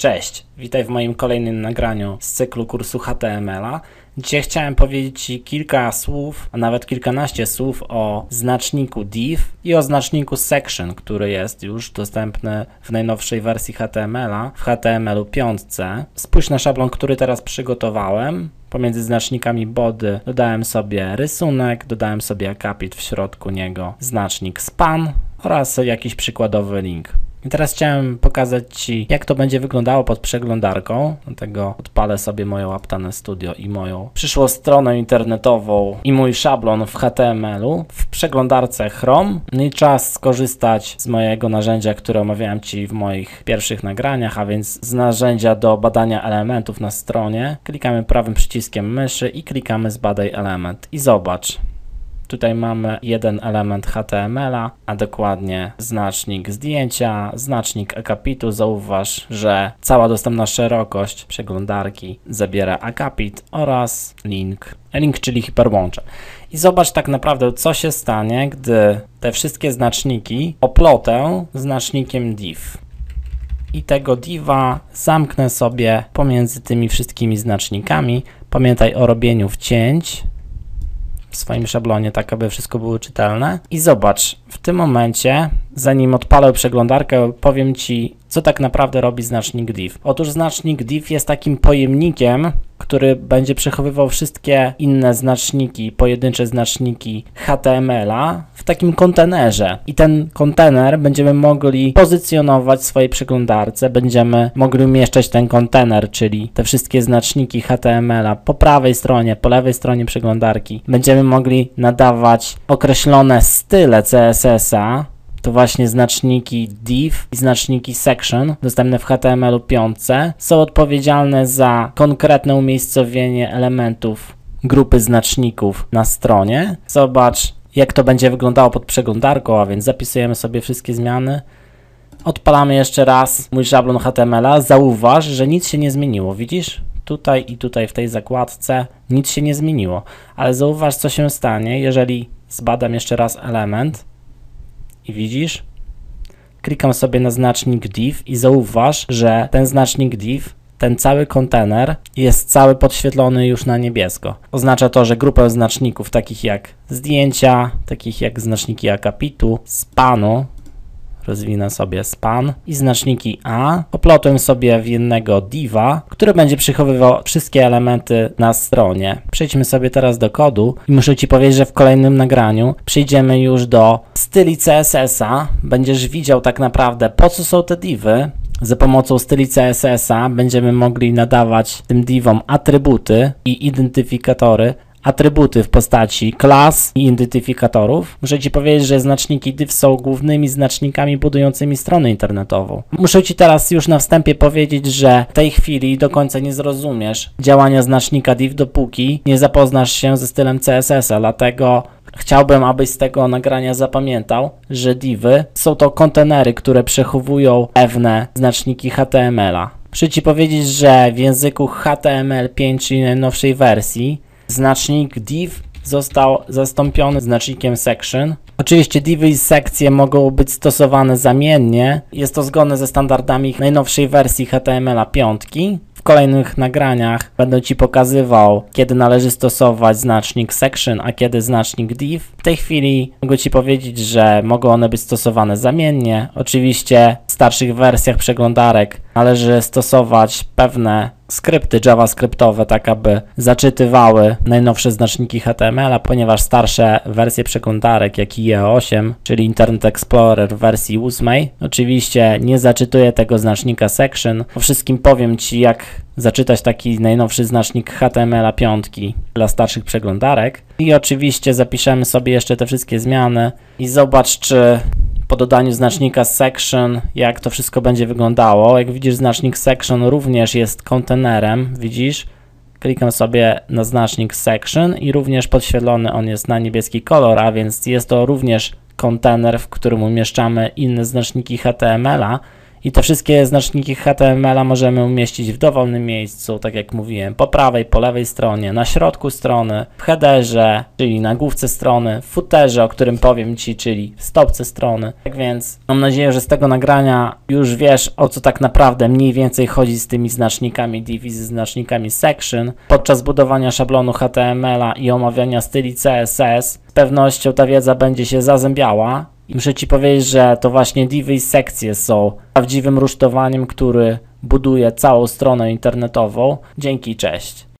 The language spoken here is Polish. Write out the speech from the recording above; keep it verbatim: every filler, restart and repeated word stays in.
Cześć, witaj w moim kolejnym nagraniu z cyklu kursu H T M L a. Dzisiaj chciałem powiedzieć Ci kilka słów, a nawet kilkanaście słów o znaczniku div i o znaczniku section, który jest już dostępny w najnowszej wersji H T M L a, w H T M L u pięć. Spójrz na szablon, który teraz przygotowałem. Pomiędzy znacznikami body dodałem sobie rysunek, dodałem sobie akapit, w środku niego znacznik span oraz jakiś przykładowy link. I teraz chciałem pokazać Ci, jak to będzie wyglądało pod przeglądarką. Dlatego odpalę sobie moją Aptane Studio i moją przyszłą stronę internetową i mój szablon w H T M L u w przeglądarce Chrome. No i czas skorzystać z mojego narzędzia, które omawiałem Ci w moich pierwszych nagraniach, a więc z narzędzia do badania elementów na stronie. Klikamy prawym przyciskiem myszy i klikamy zbadaj element. I zobacz. Tutaj mamy jeden element H T M L a, a dokładnie znacznik zdjęcia, znacznik akapitu. Zauważ, że cała dostępna szerokość przeglądarki zabiera akapit oraz link, link czyli hiperłącze. I zobacz tak naprawdę, co się stanie, gdy te wszystkie znaczniki oplotę znacznikiem div. I tego diva zamknę sobie pomiędzy tymi wszystkimi znacznikami. Pamiętaj o robieniu wcięć w swoim szablonie, tak aby wszystko było czytelne. I zobacz, w tym momencie, zanim odpalę przeglądarkę, powiem Ci, co tak naprawdę robi znacznik div. Otóż znacznik div jest takim pojemnikiem, który będzie przechowywał wszystkie inne znaczniki, pojedyncze znaczniki H T M L a w takim kontenerze. I ten kontener będziemy mogli pozycjonować w swojej przeglądarce, będziemy mogli umieszczać ten kontener, czyli te wszystkie znaczniki H T M L a po prawej stronie, po lewej stronie przeglądarki. Będziemy mogli nadawać określone style C S S a, to właśnie znaczniki div i znaczniki section dostępne w H T M L u pięć są odpowiedzialne za konkretne umiejscowienie elementów grupy znaczników na stronie. Zobacz, jak to będzie wyglądało pod przeglądarką, a więc zapisujemy sobie wszystkie zmiany. Odpalamy jeszcze raz mój szablon H T M L a. Zauważ, że nic się nie zmieniło. Widzisz? Tutaj i tutaj w tej zakładce nic się nie zmieniło. Ale zauważ, co się stanie, jeżeli zbadam jeszcze raz element. I widzisz? Klikam sobie na znacznik div i zauważ, że ten znacznik div, ten cały kontener jest cały podświetlony już na niebiesko. Oznacza to, że grupę znaczników takich jak zdjęcia, takich jak znaczniki akapitu, spanu, rozwinę sobie span i znaczniki A oplotłem sobie w jednego diva, który będzie przechowywał wszystkie elementy na stronie. Przejdźmy sobie teraz do kodu i muszę Ci powiedzieć, że w kolejnym nagraniu przejdziemy już do styli C S S a. Będziesz widział tak naprawdę, po co są te divy. Za pomocą styli C S S a będziemy mogli nadawać tym divom atrybuty i identyfikatory. Atrybuty w postaci klas i identyfikatorów. Muszę Ci powiedzieć, że znaczniki div są głównymi znacznikami budującymi stronę internetową. Muszę Ci teraz już na wstępie powiedzieć, że w tej chwili do końca nie zrozumiesz działania znacznika div, dopóki nie zapoznasz się ze stylem C S S a, dlatego chciałbym, abyś z tego nagrania zapamiętał, że divy są to kontenery, które przechowują pewne znaczniki H T M L a. Muszę Ci powiedzieć, że w języku H T M L pięć, czyli najnowszej wersji, znacznik div został zastąpiony znacznikiem section. Oczywiście divy i sekcje mogą być stosowane zamiennie. Jest to zgodne ze standardami najnowszej wersji H T M L a pięć. W kolejnych nagraniach będę Ci pokazywał, kiedy należy stosować znacznik section, a kiedy znacznik div. W tej chwili mogę Ci powiedzieć, że mogą one być stosowane zamiennie. Oczywiście w starszych wersjach przeglądarek należy stosować pewne skrypty javascriptowe, tak aby zaczytywały najnowsze znaczniki H T M L a, ponieważ starsze wersje przeglądarek, jak I E osiem, czyli Internet Explorer w wersji ósmej, oczywiście nie zaczytuje tego znacznika section. O wszystkim powiem Ci, jak zaczytać taki najnowszy znacznik H T M L a pięć dla starszych przeglądarek. I oczywiście zapiszemy sobie jeszcze te wszystkie zmiany i zobacz, czy po dodaniu znacznika section, jak to wszystko będzie wyglądało. Jak widzisz, znacznik section również jest kontenerem, widzisz? Klikam sobie na znacznik section i również podświetlony on jest na niebieski kolor, a więc jest to również kontener, w którym umieszczamy inne znaczniki H T M L a I te wszystkie znaczniki H T M L-a możemy umieścić w dowolnym miejscu, tak jak mówiłem, po prawej, po lewej stronie, na środku strony, w headerze, czyli na główce strony, w footerze, o którym powiem Ci, czyli w stopce strony. Tak więc mam nadzieję, że z tego nagrania już wiesz, o co tak naprawdę mniej więcej chodzi z tymi znacznikami div i ze znacznikami section. Podczas budowania szablonu H T M L-a i omawiania styli C S S z pewnością ta wiedza będzie się zazębiała. I muszę Ci powiedzieć, że to właśnie divy i sekcje są prawdziwym rusztowaniem, który buduje całą stronę internetową. Dzięki, cześć.